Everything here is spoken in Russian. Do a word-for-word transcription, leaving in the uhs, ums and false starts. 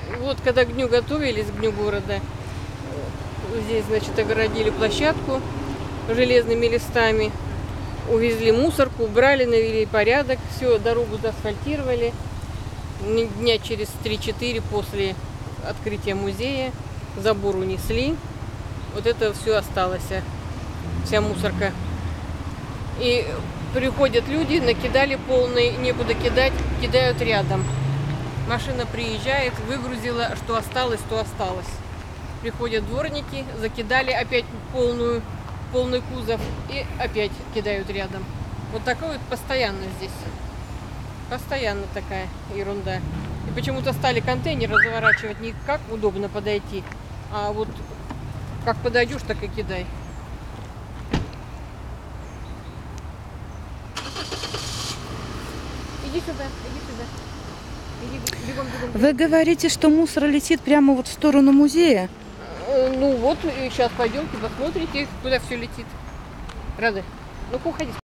Вот когда к дню готовились, к дню города, здесь, значит, огородили площадку железными листами, увезли мусорку, убрали, навели порядок, все, дорогу заасфальтировали. Дня через три-четыре после открытия музея забор унесли. Вот это все осталось, вся мусорка. И приходят люди, накидали полный, некуда кидать, кидают рядом. Машина приезжает, выгрузила, что осталось, то осталось. Приходят дворники, закидали опять полную, полный кузов и опять кидают рядом. Вот такое вот постоянно здесь. Постоянно такая ерунда. И почему-то стали контейнеры заворачивать не как удобно подойти, а вот как подойдешь, так и кидай. Иди сюда, иди сюда. Иди, бегом, бегом, бегом. Вы говорите, что мусор летит прямо вот в сторону музея? Ну вот, сейчас пойдемте, посмотрите, куда все летит. Рады? Ну-ка, уходи.